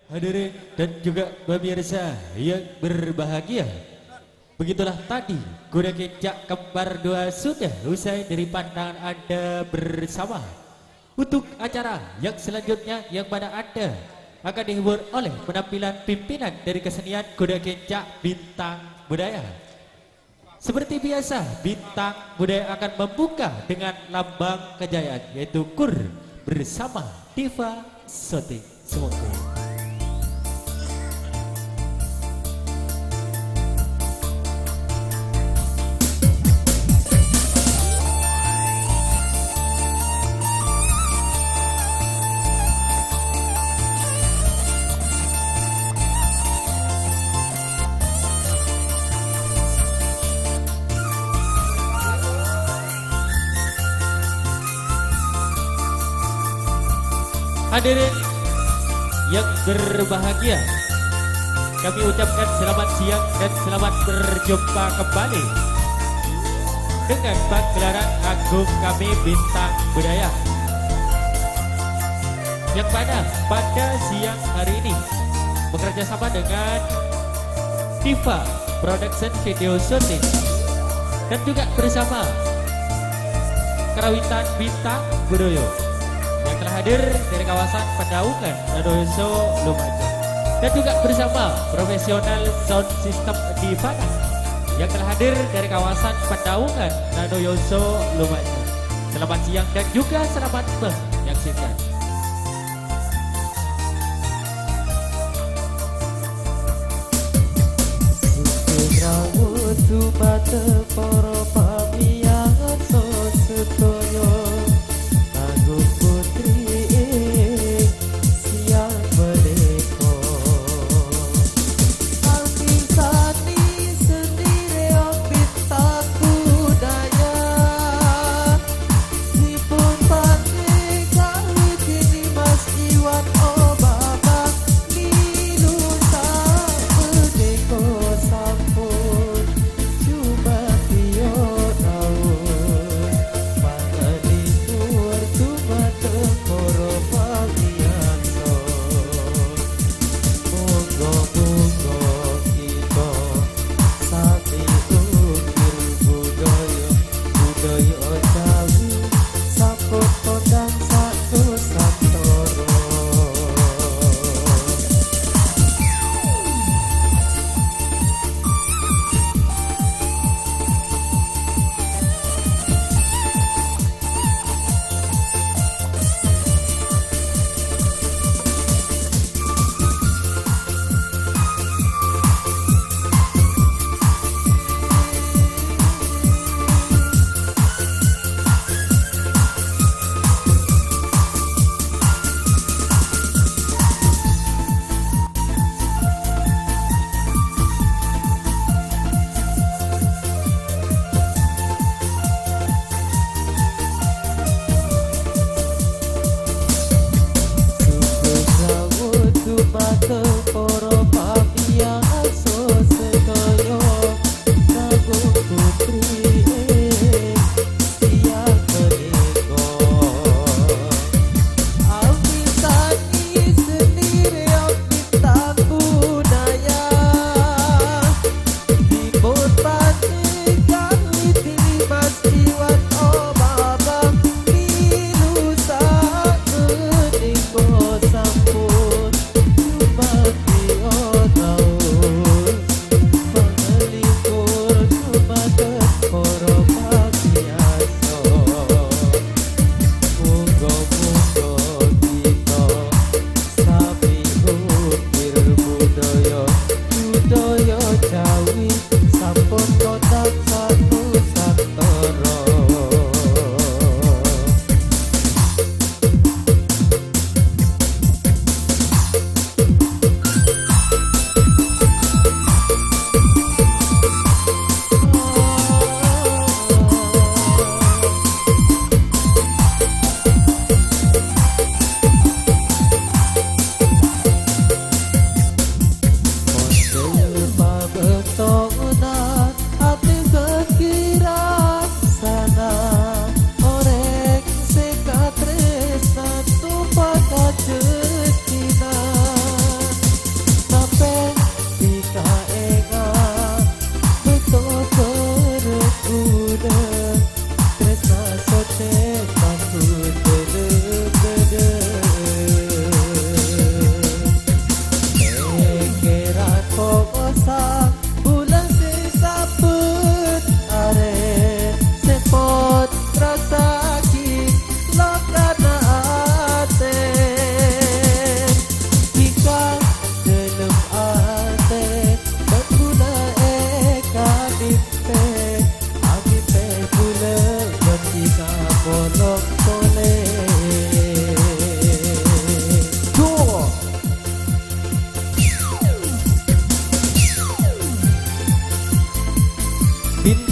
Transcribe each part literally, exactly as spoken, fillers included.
Hadirin dan juga pemirsa yang berbahagia, begitulah tadi kuda kecak kembar dua sudah usai dari pandangan Anda bersama. Untuk acara yang selanjutnya yang mana Anda akan dihibur oleh penampilan pimpinan dari kesenian kuda kecak Bintang Budaya. Seperti biasa, Bintang Budaya akan membuka dengan lambang kejayaan yaitu Kur bersama Diva Sotik. Semoga hadirin yang berbahagia, kami ucapkan selamat siang dan selamat berjumpa kembali dengan pagelaran agung kami Bintang Budaya, yang mana pada siang hari ini bekerja sama dengan Diva Production Video Shooting dan juga bersama Karawitan Bintang Budaya yang telah hadir dari kawasan Pendaungan Dadoso Lumajang, dan juga bersama profesional sound system Divana yang telah hadir dari kawasan Pendaungan Dadoso Lumajang. Selamat siang dan juga selamat menyaksikan. Subate para pamiyangan sedoyo kanggo putri siang merdeka. Alpisani sendiri Bintang Budaya dipun pake kali kini Mas Iwan Obama milu sak merdeka sampun cuma bio.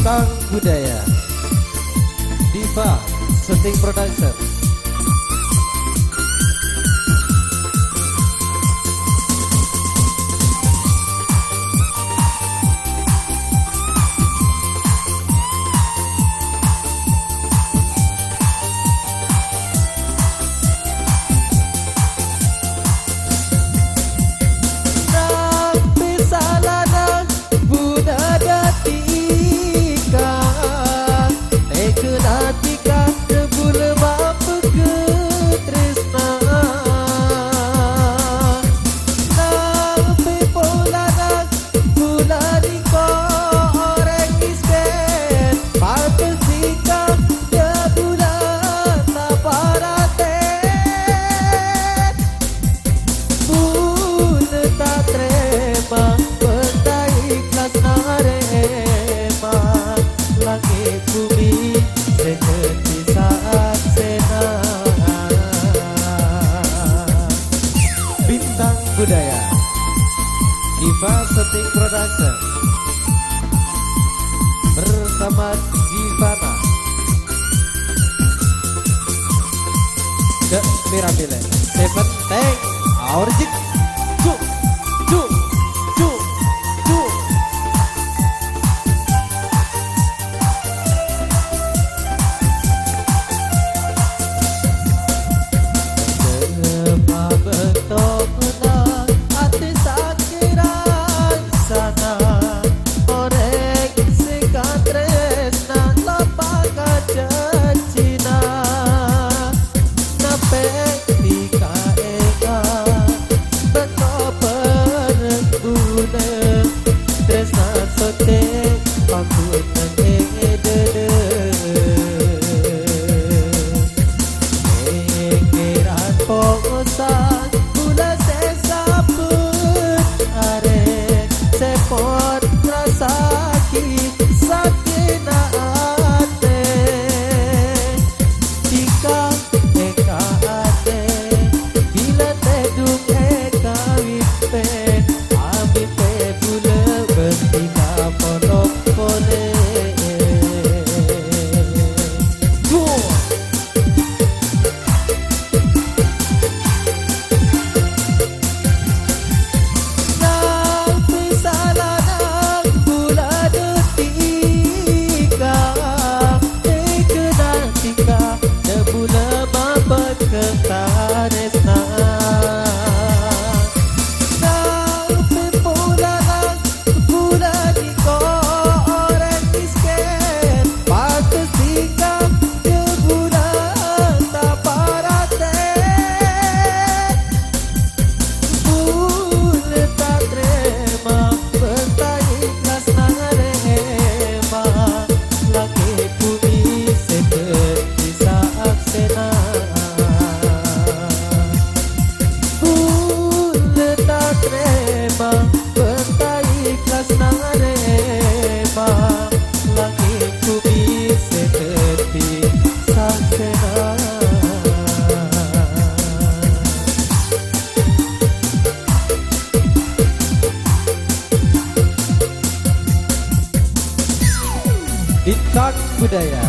Bintang Budaya Diva Setting Production. Bintang Budaya Diva Setting Production bersama Divana The Mirabile Seven Tank Origin Cuk Cuk Cuk Cuk. Bintang Budaya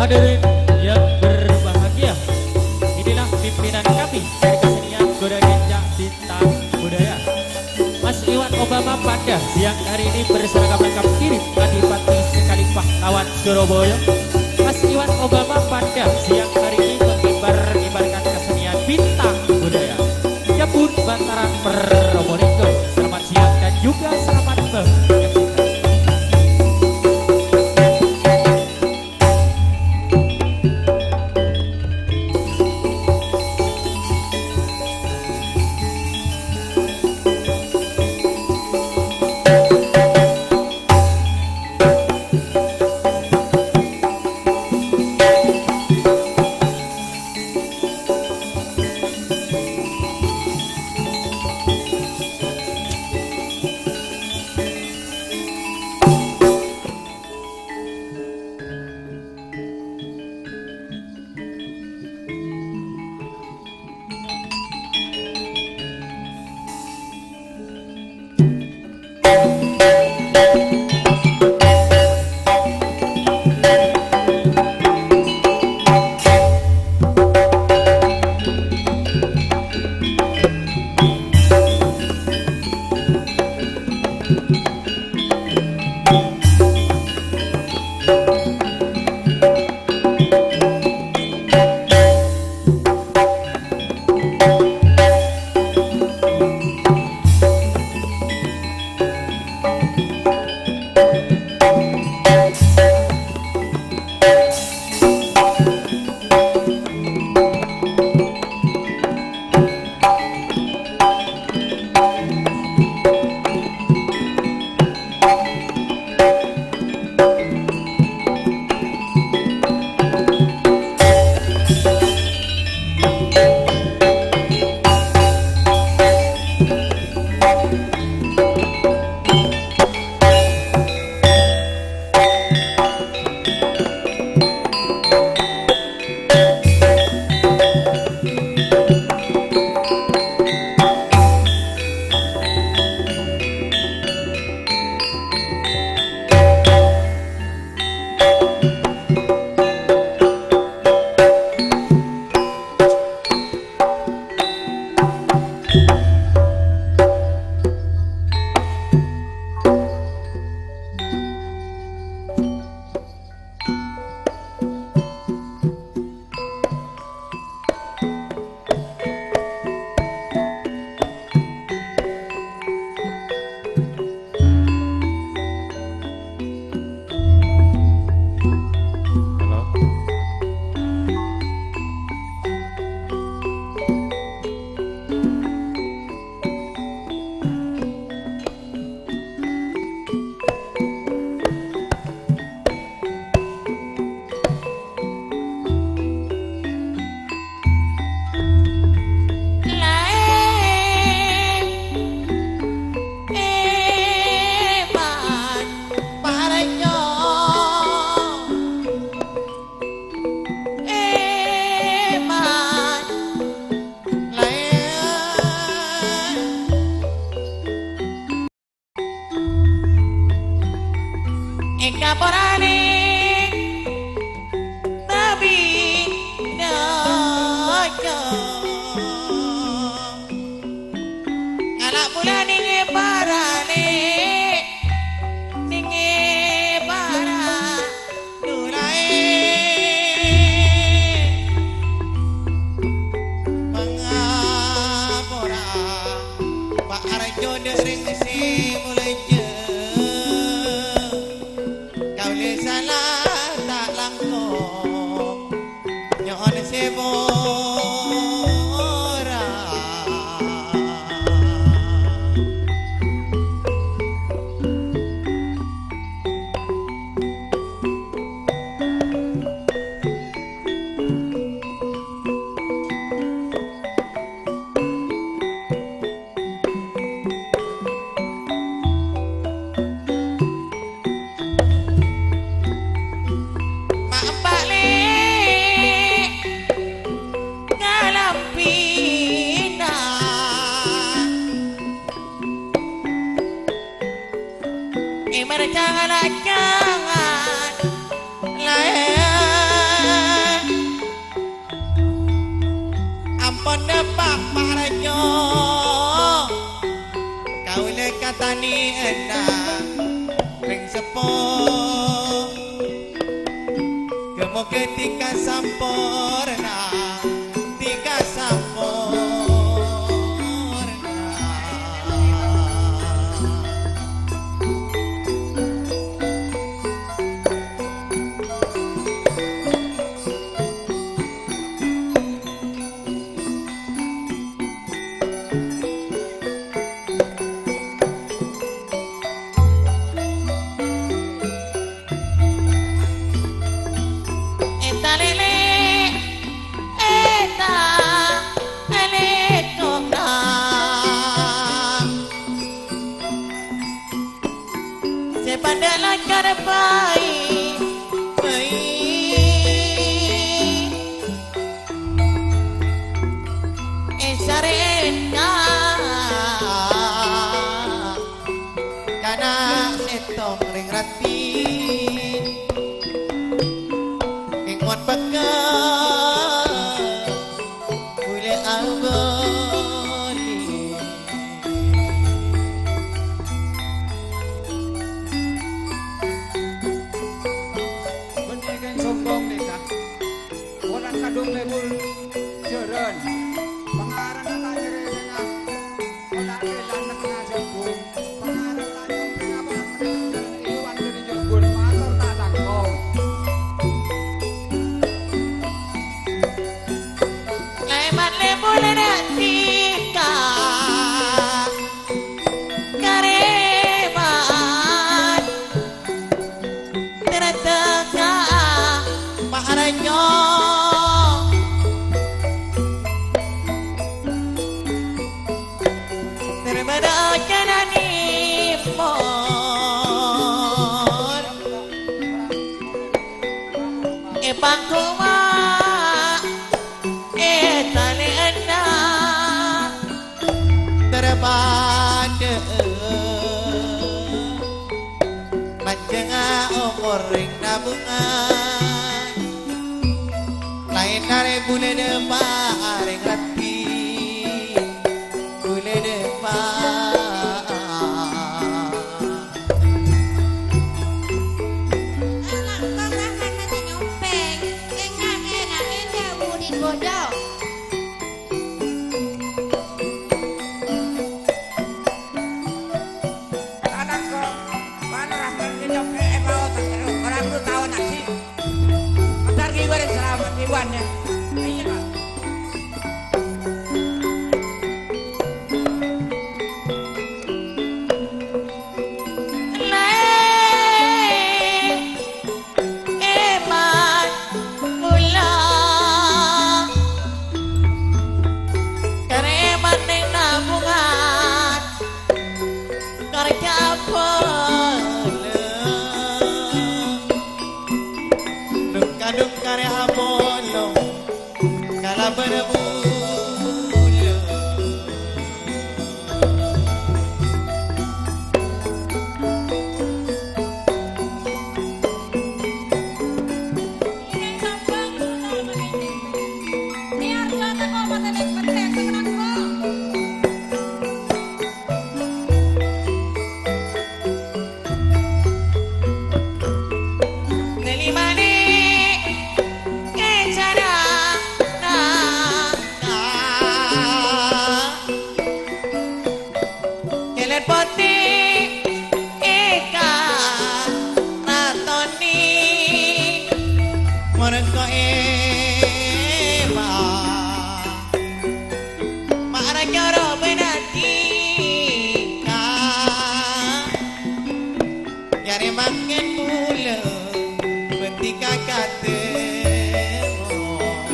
Hadirin yang berbahagia, inilah pimpinan kami dari kesenian Goda Kencak Bintang Budaya. Mas Iwan Obama pada siang hari ini berseragam lengkap mirip Adipati sekali pahlawan Surabaya. Mas Iwan Obama pada siang hari ini mengibar-ibarkan kesenian Bintang Budaya. Jabun Bantaran Probolinggo. Selamat siang dan juga selamat menyaksikan. Eka porane Nabi Najo Anak pula ninge parane Ninge para Durae Mengapora Pak Arjo dering si mulai je Kau le salah tempo Kemo ketika sampurna Tika sampurna Eta lele Eta lele kona Sepada langkar baik Baik Esarena Kana setong ring rati Ingat bakal Boleh abadi Pendidikan sombong nikah orang kadung lebul jeren pengarang kata jere tengah olah elan tengah jebul pengarang lanjut tengah pengarang iwan dari jebul matur tak tangkong Leman lebul natika Kareman Terateka Maharanyo Terbada janani mon Ipang kuma Etalena Terbada Manjenga umur ring nabungan Lain dari bule depan ring rati Bule depan Anak kau makan nasi nyumpeng, enak-enak ini budi godok. anak kok mana rahman hidup eh mau terus orang lu tahu nasi bentar gue selamat iwan ya iya Pak. Lain Eman Mula Kareman ning nabungan Kerja pele Dung-kadung karya bolong Kala berbulu Ini sombong sudah begini. Biar kata kau mata nek pentek sebenarnya. Nelimane kecara naka Kelet poti eka natoni Mereka eba Mara jaro benatika Yare makin mula Ketika ketemu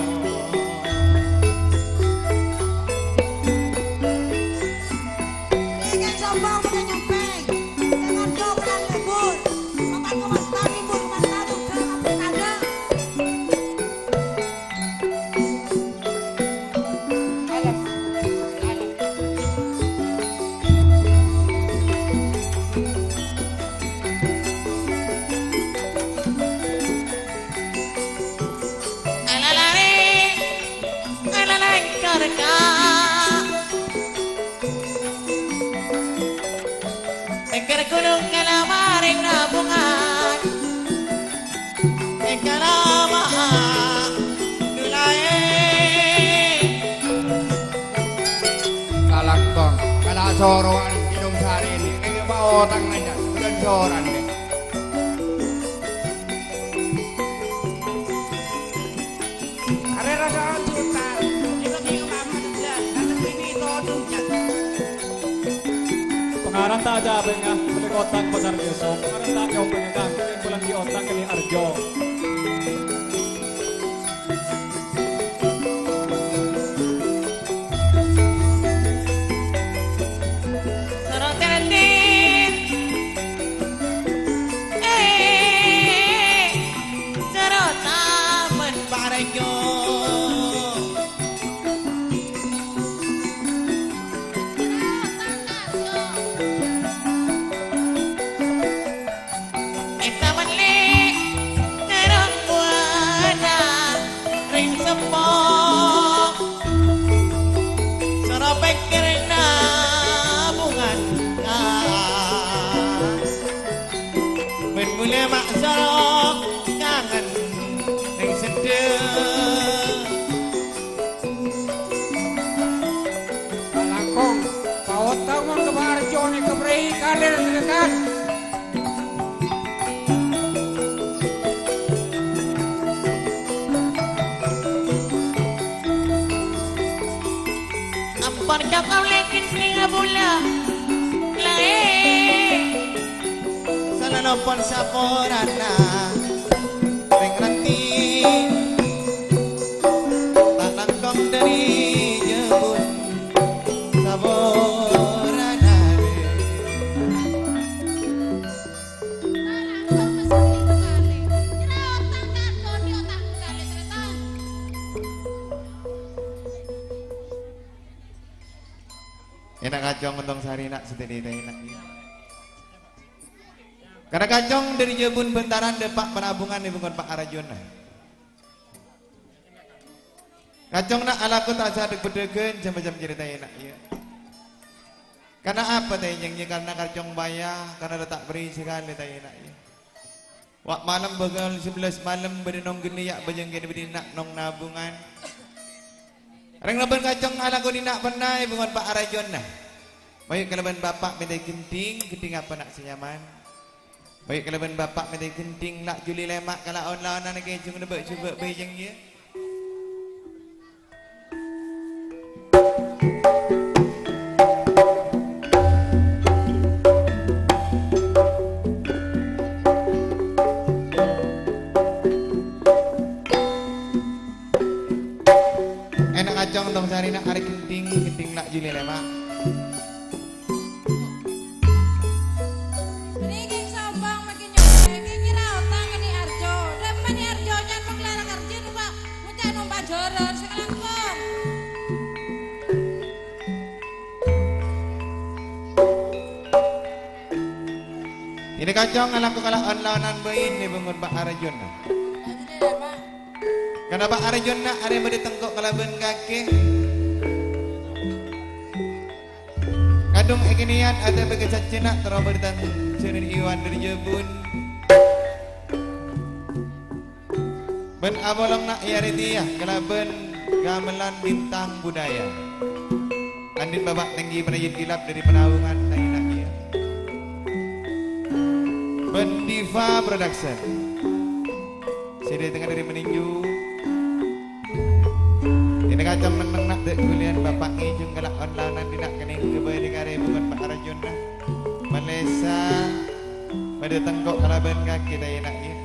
Ini sombong sudah nyumpeng. Dengan kau benar lebur. Makan kau mas tadi bur mas tadi ke ada. gunung kalamaring nabungan Kalamahan nulae Kalakbang kala soroan Ginong Sari ini kaya baotang nanya bukan soran deh are rasa jutar kita tinggal mama juga datang ini todungnya Pengarang tak ada apa nga Kulit otak pasar deso Pengarang tak jauh pengegang Kulit pulang di otak kini arjo Porca kau lekin tinggal bola lae sana nopon saporana pengranti tanang kong dari jebun saporana enak kacong untuk sehari nak sedih enak karena kacong dari jebun bentaran depak penabungan di bungkun Pak Arjuna kacong nak alaku tak sadek bedegen jam-jam cerita enak ya karena apa teh yang karena kacong bayar karena letak beri sekali teh enak ya wak malam begal sebelas malam berinong gini ya bajang gini berinak nong nabungan Reng leban kacong alaku ni nak pernah ibungan Pak Arjuna. Baik keleban bapak minta genting, genting apa nak senyaman. Baik keleban bapak minta genting nak juli lemak kalau on-lawan anak kecung nebak coba bejeng dia. Tong sari nak arek genting genting nak juli lemak. Niki sombong makin nyopeng iki ra utang ini Arjo. Demen ni Arjo nyan wong larang Arjo numpak muncak numpak joron sekelangkung. Ini kacong alaku kalah on-lawanan bayin ni bangun Pak Arjun. Kenapa Arjun nak ada beri tengkok kalaban kaki? Kadung ekinian ada bekecat cina terobor dan cerin iwan dari jebun. Ben abolong nak yari dia kalaban gamelan bintang budaya. Andin babak tinggi penajid kilap dari penawungan tainak ia. Ben Diva Production. Saya tengah dari meninju. Ini kacang meneng nak dek kulian bapak ngijung galak on-lawanan tidak kening kebayi di kare bukan Pak Arjun dah Malaysia pada tengkok kalaban kaki dah enak ya.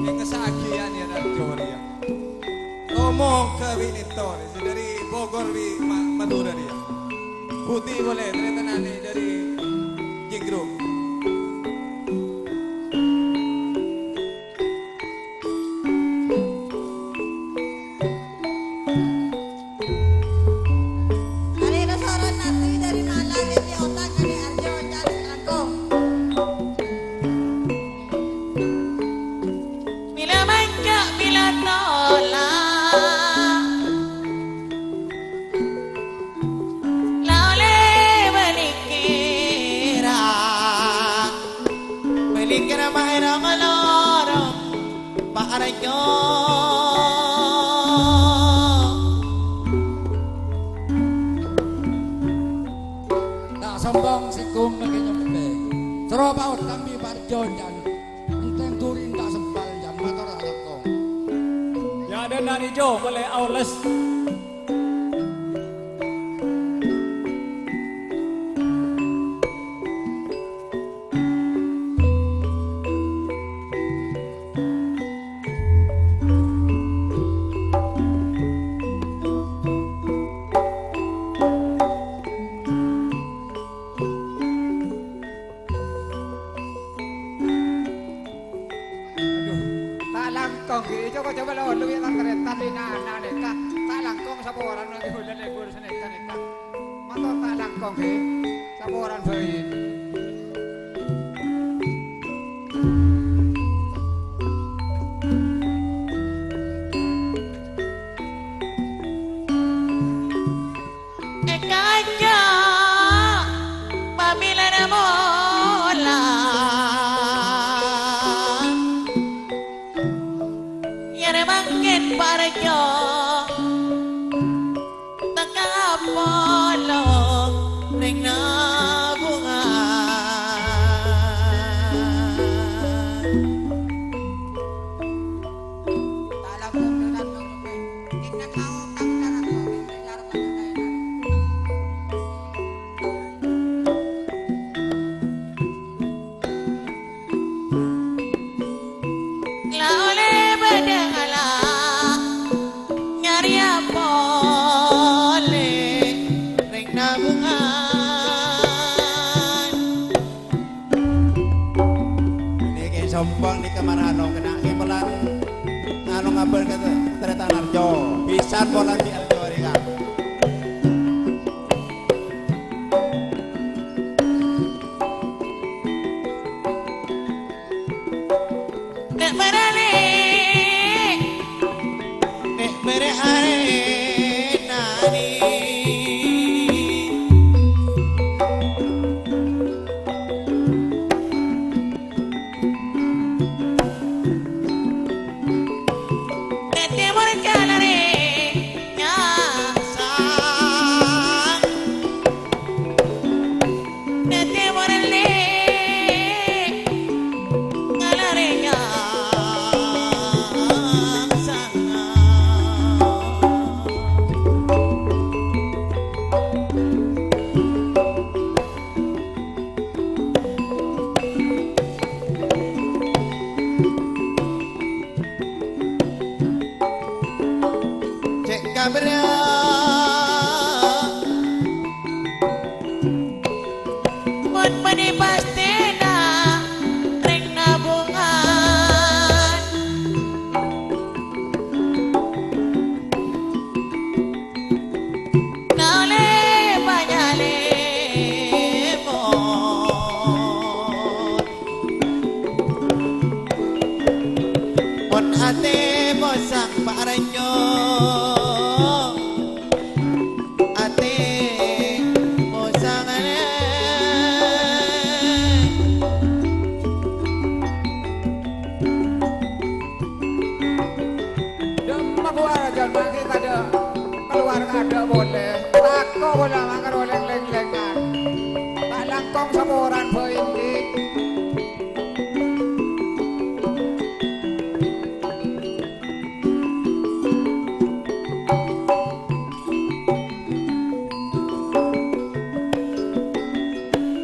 Yang kesagian ya Arjo dia. Ngomong ke Winito dari Bogor di Madura dia. Putih boleh, ternyata nanti dari Jigro.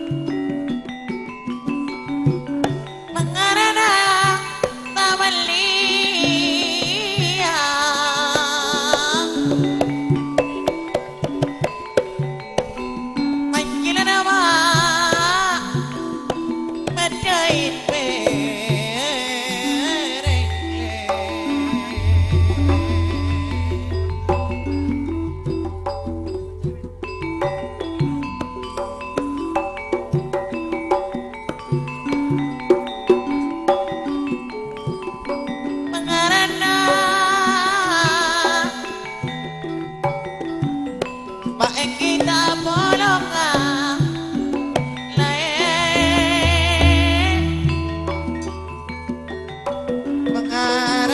Mengarana tak beli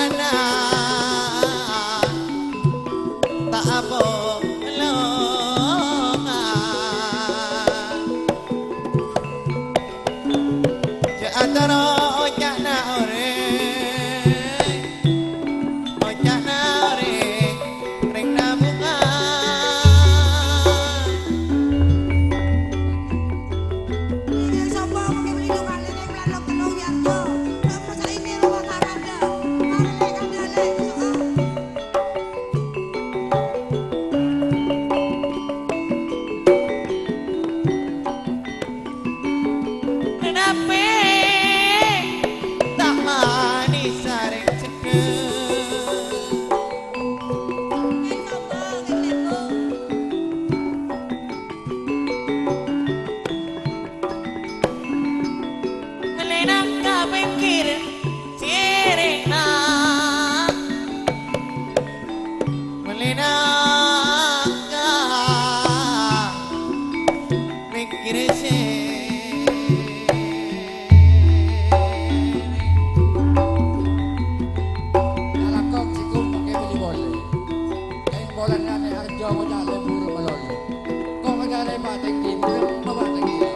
Rana tak apa longan je antara ojak na ore ojak na ore ring nabungan Ini sapa mungkin beli rumah ini bulan lo telung Yarjo. Kamu saiki rumah Karanda. Karena kandale soal. Kenapa tak manis sareng cedek Ini sapa ngeliatku. Ngelenak ka pikir sirena Ngelenak ka pikir Alakong sikum pakai beli bola. Kain bola na ni Arjo ko dali puro malolo. Kung kadali batang di mo, mabatang di.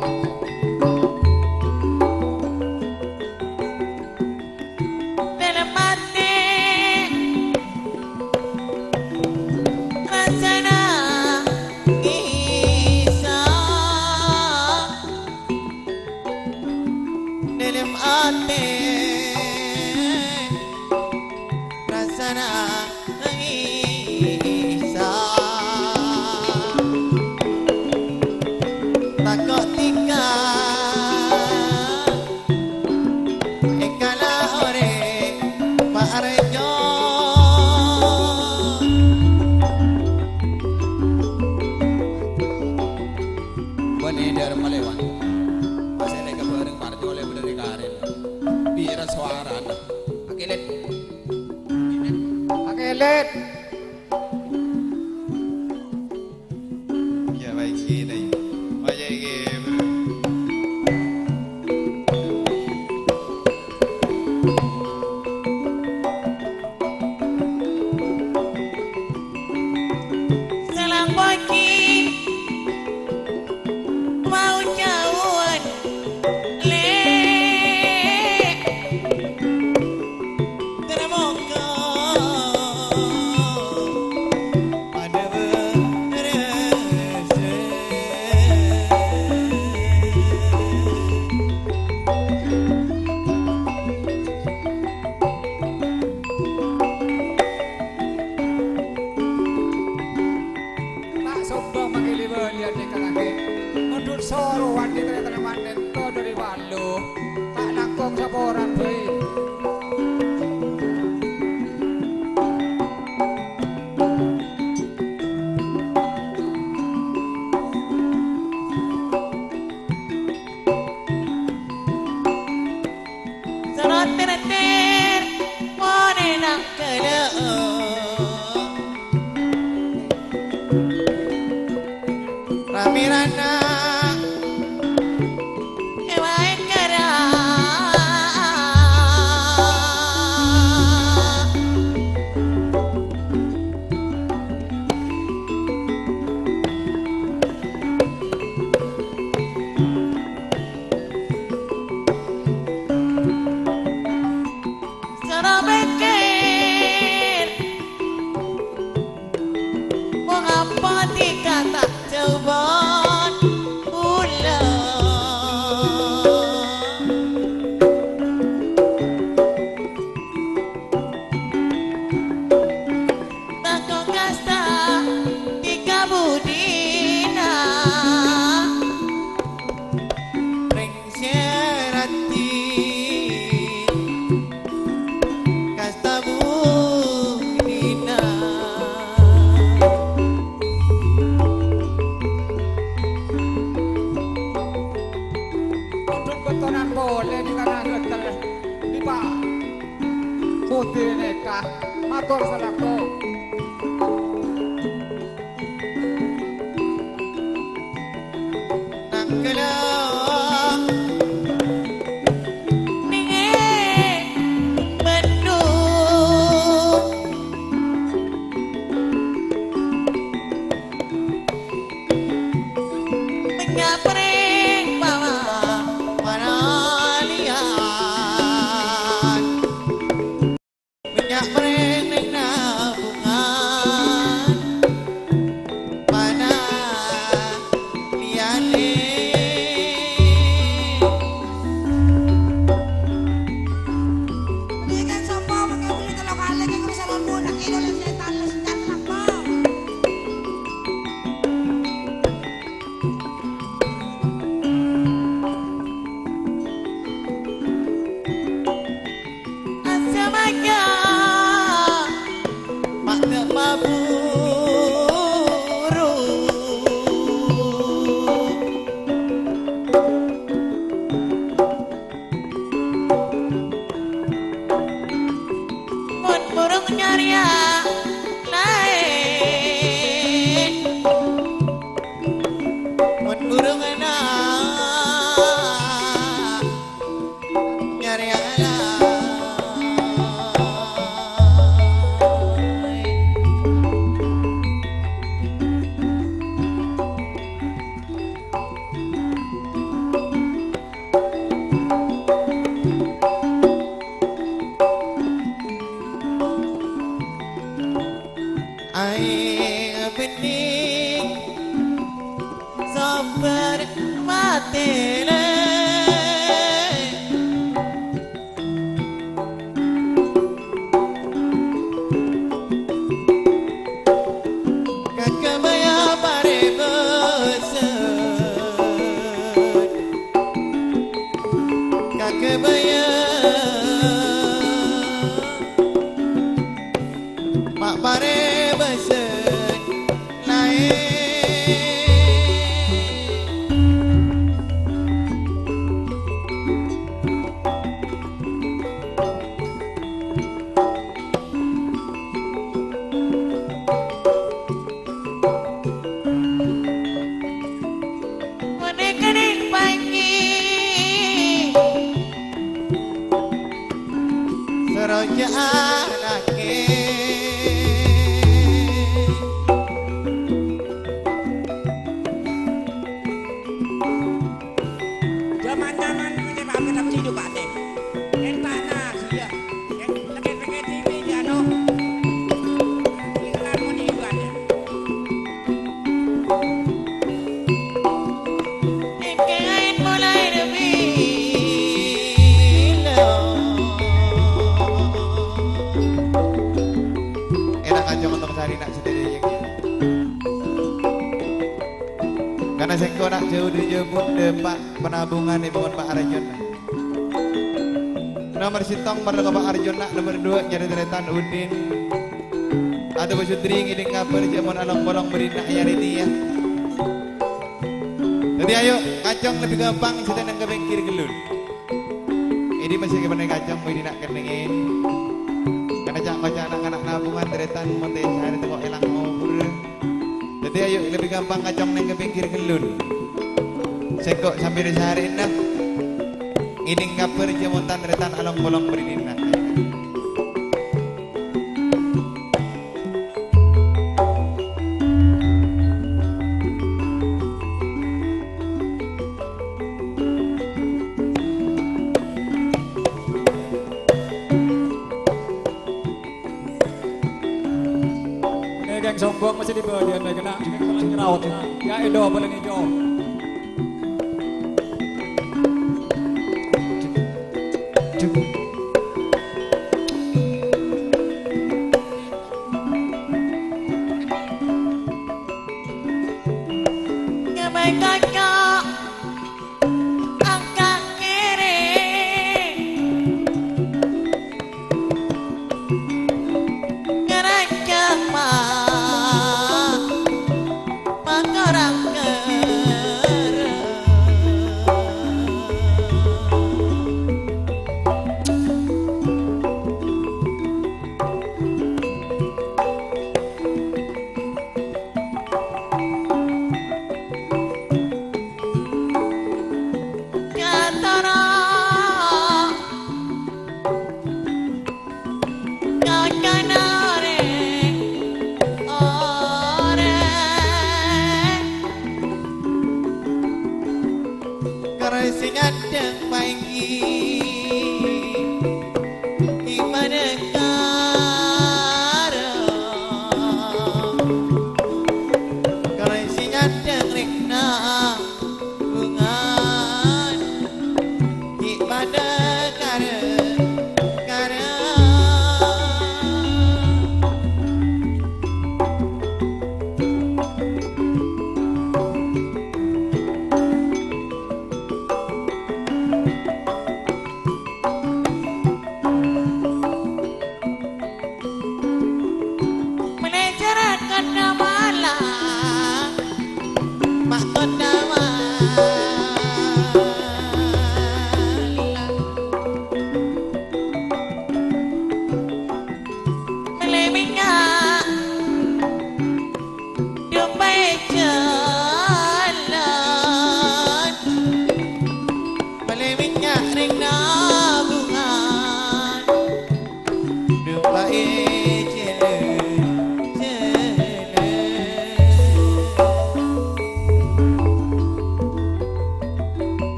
dalam hati rasana kisah dalam hati rasana kisah takut tinggal ekala ore Arjo Benedar malewan masih ada bareng parti oleh bener karen bira suara akilet Akilit. ya baik ini aja gitu selang pagi mau jauhan le termoga pada berasa Tak sombong makili lihat di kalaki. Mundut soro wandi ternyata manen to dari walu. Tak nangkong sapa orang baik. Serot tereter Mone nak keleo Ramirana Ewa ekara Serot bekir Mengapa dikata coba Betonan boleh di tanah getel di pak putih neka matur salako nak kelak nyak mereneng nabungan mana liyane Bikin sopo pakai beli telo kali kayak bisa mampu nak ini oleh setan les setan apa? asamanya mak tak maburu mun burung nyaria lain mun burung na nyaria lain Ai bening sabar matele kakak baya pare besen kakak baya mak pare besen lain Menekening pagi Seroja anake Zaman-zaman ini Pak Kedap hidup Pak Teh. Yang panas dia. Yang lagi pakai T V dia no. Iklan pun juga ada. Ikain mulai demi enak aja untuk cari nak sendiri karena sengko nak jauh di jebut depak penabungan di bangun Pak Arjun nomor sitong pada Pak Arjun nak nomor dua jadi deretan Udin ada Basudri ngiding kabar jaman along bolong berinak ya ini ya jadi ayo kacang lebih gampang kita nang ke bengkir gelun ini masih ke pandai kacang mau dinak keningin karena cak baca anak-anak nabungan deretan monte hari tengok elang ngobur jadi ayo lebih gampang kacang nang ke bengkir gelun sekok sambil sehari enak ngiding kabar jaman deretan along bolong berinak Geng sombong masih di bawah dia kena pulang ngerawat ya Edo boleh hijau Ngamai kakak angkat kiri ngerancang mah mangorang ke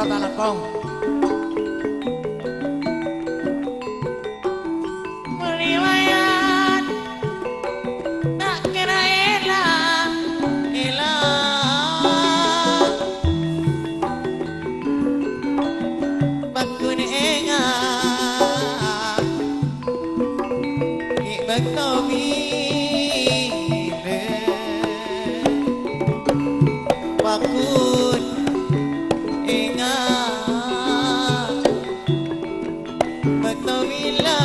Pura Kalakong. Meliwayat tak kira elang elang bakun engang ibak tomi bakun engang bak tomi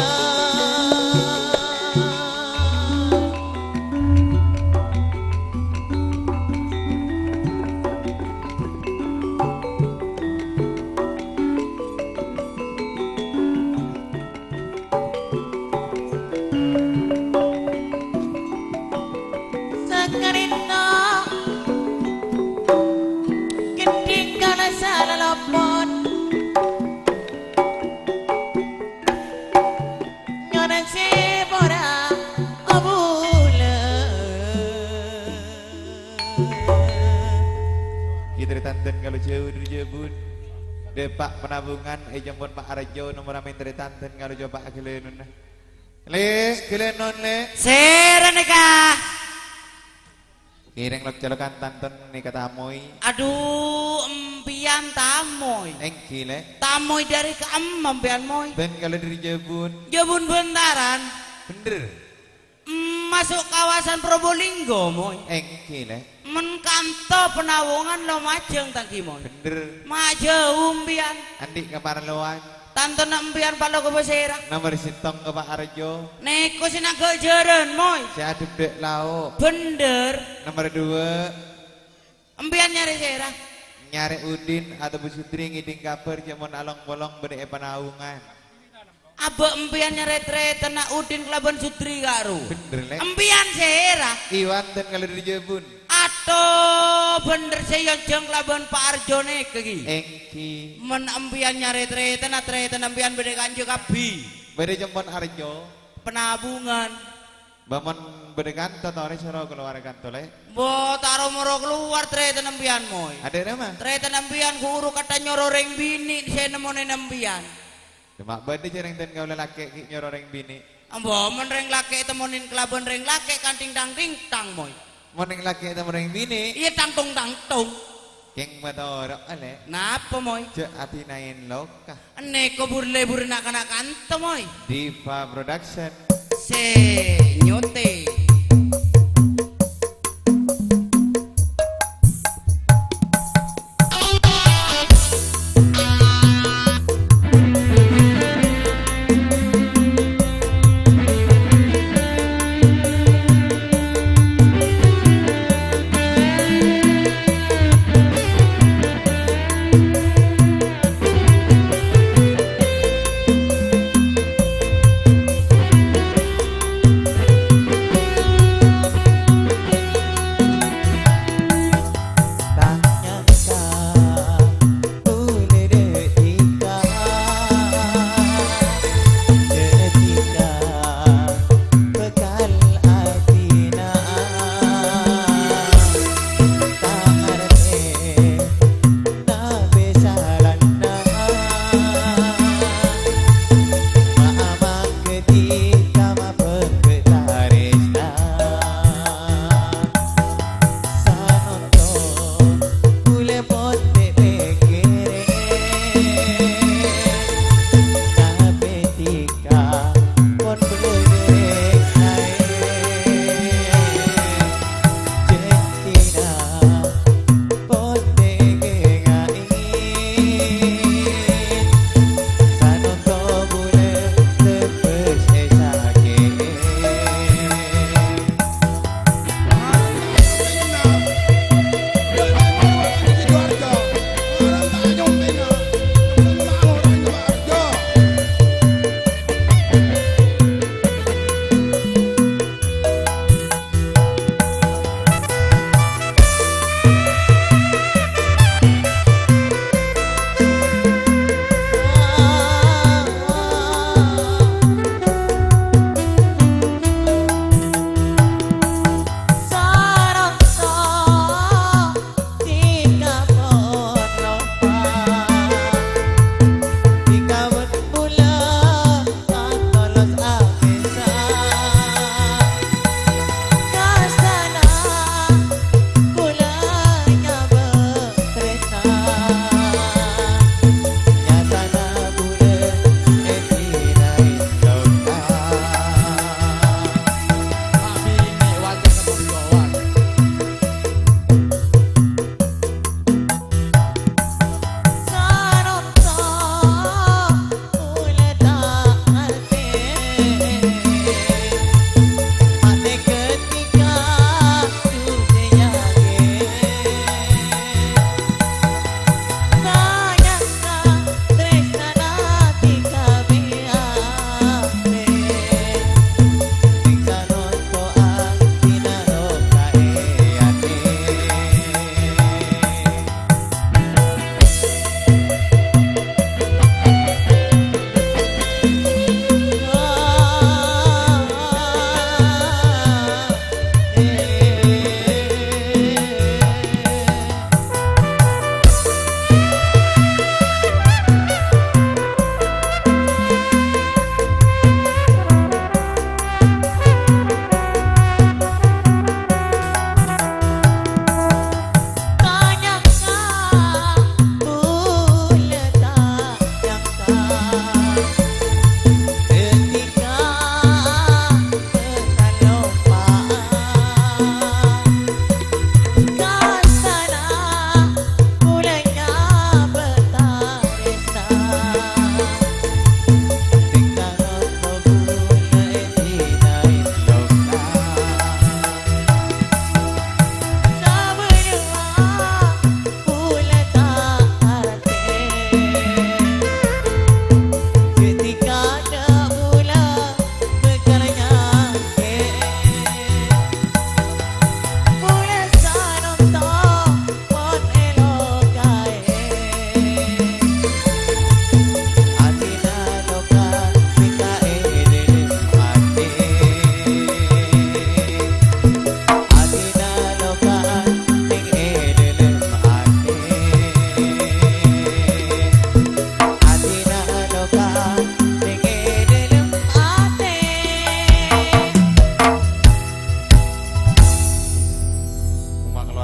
Sakarino ketinggalan salah lopot nyorang si bora abula Kita tanten kalau jauh dari jebun Depak penabungan eh jemput Pak Arjo nomor amin dari tanten kalau coba kelenun le kelenun le Sereneka kireng lok colokan tanten nih kata amoy aduh empian tamoy engki le tamoy dari ke em empian moy ben kalau dari jebun jebun bentaran bener mm, masuk kawasan Probolinggo moy engki le menkanto penawungan lo majeng tangki moy bener maje umpian andi kaparan loan tante empian palo ke besera nomor sintong ke Pak Arjo neko sinaga jeren moy si aduk dek lau bener nomor dua empian nyari sera nyari Udin atau Bu Sutri ngiding kabar jaman along bolong beri penawungan abe empian nyari treten nak Udin kelaban Sutri karu bener le empian sera Iwan dan kalau dari jebun atau bener saya jeng kelaban Pak Arjo nek iki engki men empian nyari treten nak treten empian bede kanjo kabi beri jempon Arjo penabungan Baman bedekan totore soro keluar kantor le. Bo taro moro keluar treten empian moy. Ada nama? Treten empian guru kata nyoro reng bini saya nemone empian. Cuma bade jarang ten kau lelaki ki nyoro reng bini. Ambo men reng laki temonin kelabon reng laki kanting tang ting tang moy. Moning laki temu reng bini. Iya tangtung tangtung. Keng matorok ale. Napa moy? Ce ati nain loka. Neko burle burna kana kanto moy. Diva Production. Se nyote.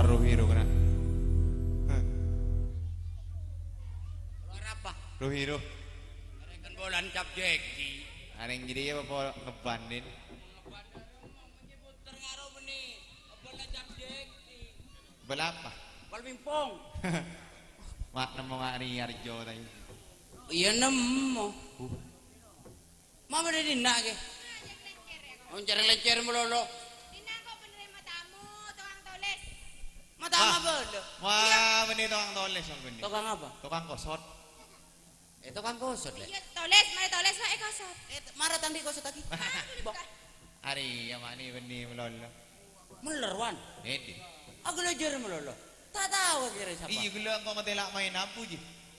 keluar Ruhiru kena. Keluar apa? Ruhiru. Rekan bolan cap jeki. Ada yang jadi apa ngebandin. Menyebut terngaruh benih. Bolan cap jeki. Belapa? Bal pimpong. Mak nemu Ari Arjo tadi. Iya nemu. Mama ada dina ke? Mencari lecer melolo. Dina kok penerima tamu, tukang tulis. Mata Wah. apa lo? Wah, benih tukang tulis om benih. Tukang apa? Tukang kosot. Eh tukang kosot le. Iya, tulis, mari tulis wae kosot. Eh marah tandi kosot lagi. Bok. Ari yang mana benih melolo. Melerwan. Ini. Aku lecer melolo. Tak tahu kira siapa. Iya gula kau matelak main apa je?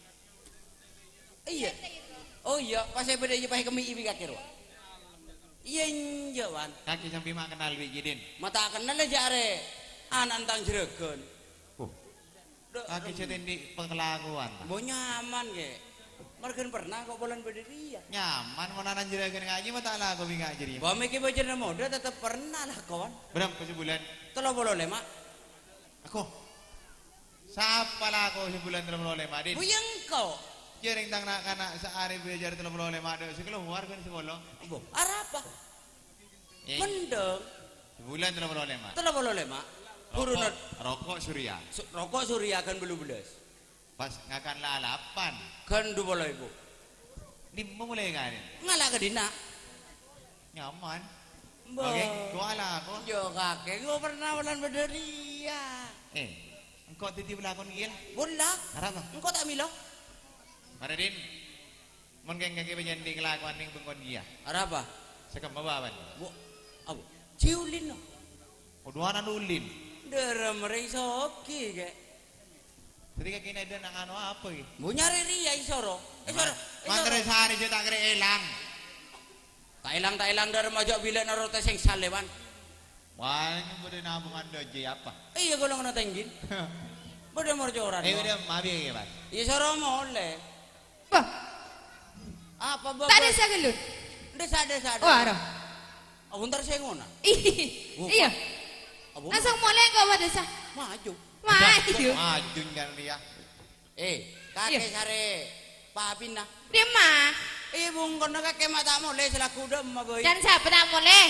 Iya. Oh iya, pas saya beda je pakai kemi ibi kakir wa. Iya njawan. Kaki sampai mak kenal begini. Mata kenal aja are. Anak tang jeregon. Oh. Kaki cetin di pengelakuan. Mau nyaman ke. Mereka pernah kok bulan berdiri ya. Nyaman mau nanan jeragan ngaji mah tak lah kau bingung jadi. Bawa mikir baca nama udah tetap pernah lah kawan. Berapa sebulan? Tolong boleh mak. Aku. Siapa lah kau sebulan terlalu oleh Madin? Buyang kau. Jaring tang nak kanak sehari belajar terlalu oleh Madin. Sekeluar kan sekolah. Ibu. Arapa. Eh, Mendeng. Sebulan terlalu oleh Mak. Tolong boleh mak. Guru Rokok, rokok surya. Su- rokok surya kan belum belas. Pas ngakan lalapan. Kan dua boleh ibu. Ini mulai kan? Ngalah ke dina. Nyaman. Bo. Oke, gua lah aku. Jo kakek gua pernah bulan berdiri ya. Eh, engkau titip lakon gil. Bola. Apa? Engkau tak milo. Maradin. Mon keng kaki penyendi kelakuan ning bengkon dia. Arapa. Sekam bawan. Bu. Abu. Ciulin no. Uduanan ulin. Derem ring soki ke. Jadi kaki ada nang anu apa gitu? Mau nyari ria isoro. Isoro. Mantre sehari je tak kira elang. Tak ilang tak ilang dari majak bilik naro tes yang salewan. Wah, ini boleh nabungan doje apa? Iya golong na tenggin. Boleh mau joran. Eh, udah mabi ya, Mas. Isoro boleh. Bah, Apa bagus? tak ada saya gelut. Desa desa. Oh, ada. Abun tar saya ngona. Ih, iya. Abun. Langsung mulai kok pada sah. Maju. Maju. Majun kan dia. Eh, kakek sare. Papin na. Dia mah. Eh, bung kono kakek mata mulai selaku dem boy. Dan siapa tak boleh?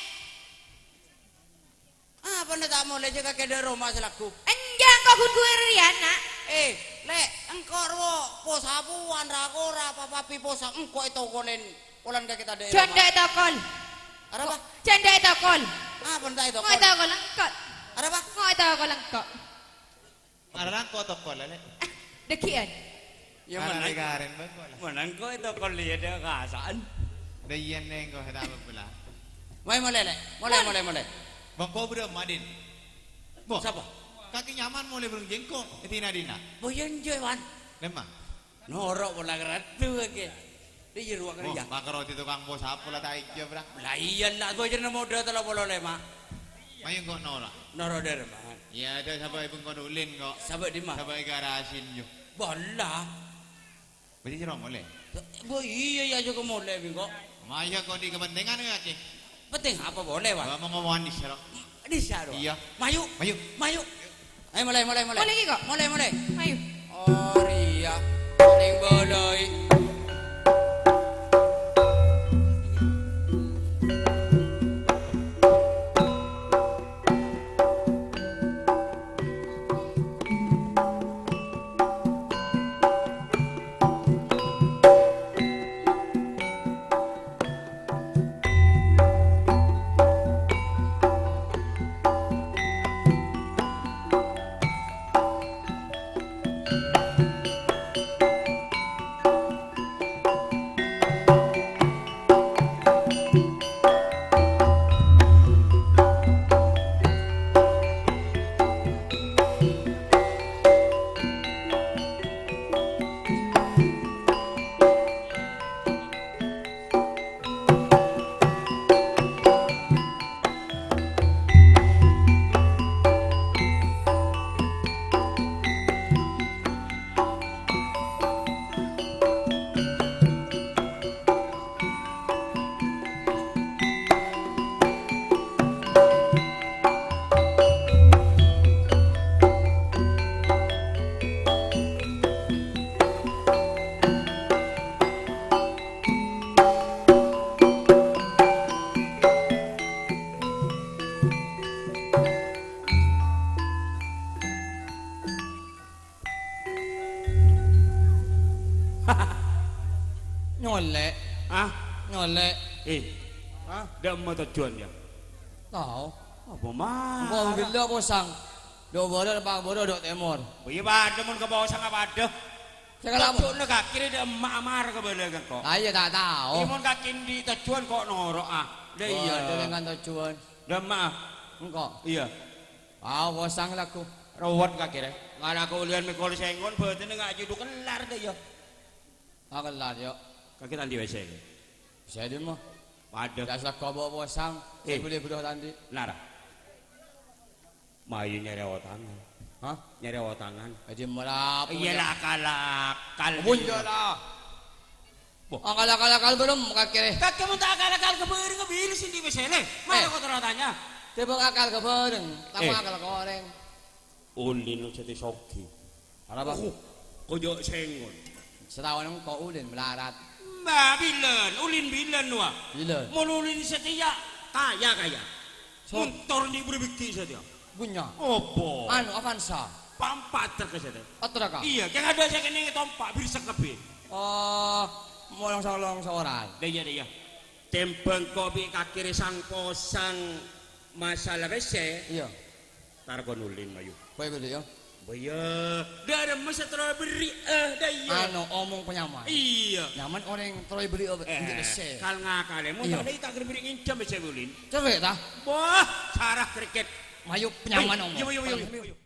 Ah, apa tak mulai je kakek de rumah selaku. Enjang kau kudu Riana. Eh, le, engkau ro posapuan rakora papapi posa engkau itu kolen kolan kakek tadi. Canda tokol. Ada apa? Canda tokol. Ah, benda itu. Kau tahu kau langkot. Ada apa? Kau tahu kau langkot. Ngarang kau tokol le. Dekian. Ya Mana mana? karen bengkol. Mana engkau itu kol lihat dia kasaan. Dayan neng kau hendak belah. Mulai mulai le, mulai mulai mulai. Bangko bro Madin. Bo. Siapa? Kaki nyaman mulai berung jengkok. Tina dina. Boyan Jowan. Lemah. Norok bola keratu ke. Dia ruang Oh, kerja. maka roti tukang bos apa lah tak ikja bra. Lah iya lah, boyan na modal tala bolo le mak. Mayung kok nora. Norok der mak. Ya ada sampai bengkon ulin kok. Sabar di mak. Sampai garasin jo. Bola. Berarti sira mulai. Bo iya ya juga mulai bingko. Maya kau di kepentingan ya cik. Penting apa boleh wan? Gak mau ngomong di sira. Di sana. Iya. Mayu. Mayu. Mayu. Ayo mulai mulai mulai. Mulai kok. Mulai mulai. Ayo. Oh iya. Paling boloi. Nyolek. Ah, Nyolek. eh, Hah? dia mau tujuan ya. Tahu. Apa mah? Kau gila posang. Do bodoh pak bodoh do temor. Iya pada mun ke bawah sangat pada. Sekarang apa? Tujuan kak kiri dia emak amar ke bawah kan kok. Ayo tak tahu. Imun kak di tujuan kok norok ah. Dia iya. Dengan tujuan. Dia emak. Engkau. Iya. Ah posang laku. Rawat kak kiri. Ngada kau lihat mikol sengon, berarti nggak judu kelar deh ya. Aku kelar yo. Kaki tadi W C. Saya di mah. Pada. Dasar kau bawa posang. Eh. Saya boleh bodoh tadi. Nara. Mayu nyari awak tangan. Hah? Nyari awak tangan. Jadi merap. Iyalah kalak. Kal. Bunjolah. Ah kalak kalak kalak belum kakek. Kakek mau tak kalak kalak keberi kebiri sih di W C le. Mana kau tanya? Tiba akal ke bareng. Lama Eh. akal goreng. Ulin lu jadi soki. Apa bang? Kojo sengon. Setahun kau ulin melarat. Mbak bilen, ulin bilen lu ah. Bila? Mau ulin setia kaya kaya. So- Motor di berbikti saja. Punya. Opo. Anu Avanza. Pampat terkesan. Patra kah? Iya, yang ada saya kena tompak bisa kebi. Oh, molong solong seorang. Iya iya. Tempeng kopi kakiri sang posang masalah W C. Iya. Targon ulin mayu. Kau beli ya? Baya, dia ada masa terlalu beri eh dah iya. Anu omong penyaman. Iya. Nyaman orang terlalu beli untuk Eh, besi. kal ngakale, mau Iya. tak ada tak beri ngincam W C ulin. Cerai dah. Wah, sarah kriket. Mayu penyaman Hey, omong. Yo yo yo yo.